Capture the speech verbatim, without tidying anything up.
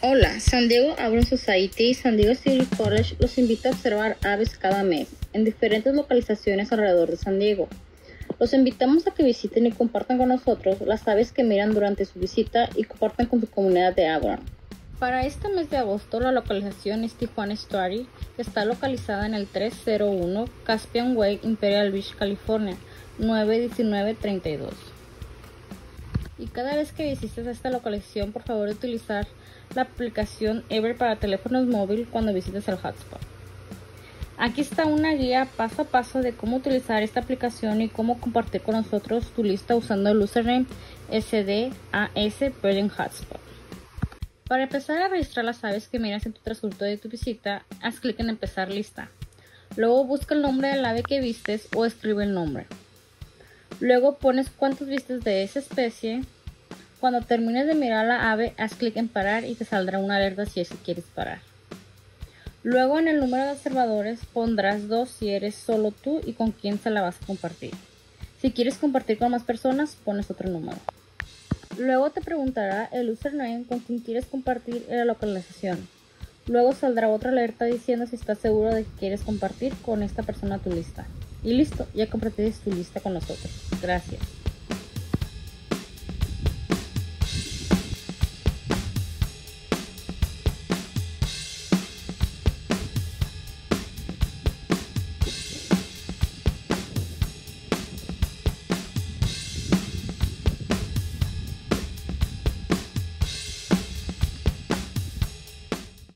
Hola, San Diego Avian Society y San Diego City College los invita a observar aves cada mes en diferentes localizaciones alrededor de San Diego. Los invitamos a que visiten y compartan con nosotros las aves que miran durante su visita y compartan con su comunidad de Avian. Para este mes de agosto, la localización es Tijuana Estuary, que está localizada en el trescientos uno Caspian Way, Imperial Beach, California, nueve diecinueve treinta y dos. Y cada vez que visites esta localización, por favor utilizar la aplicación Ever para teléfonos móviles cuando visites el hotspot. Aquí está una guía paso a paso de cómo utilizar esta aplicación y cómo compartir con nosotros tu lista usando el username S D A S Birding Hotspot. Para empezar a registrar las aves que miras en tu transcurso de tu visita, haz clic en empezar lista. Luego busca el nombre del ave que vistes o escribe el nombre. Luego pones cuántos vistes de esa especie. Cuando termines de mirar la ave, haz clic en parar y te saldrá una alerta si es que quieres parar. Luego en el número de observadores pondrás dos si eres solo tú y con quién se la vas a compartir. Si quieres compartir con más personas, pones otro número. Luego te preguntará el username con quien quieres compartir en la localización. Luego saldrá otra alerta diciendo si estás seguro de que quieres compartir con esta persona tu lista. Y listo, ya compartiste tu lista con nosotros. Gracias.